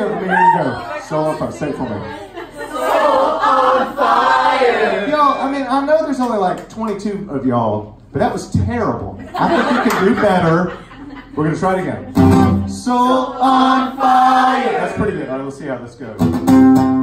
Let me hear you go. Soul on fire. Say it for me. Soul on fire. Y'all, I mean, I know there's only like 22 of y'all, but that was terrible. I think you can do better. We're gonna try it again. Soul on fire. That's pretty good. All right, let's see how this goes.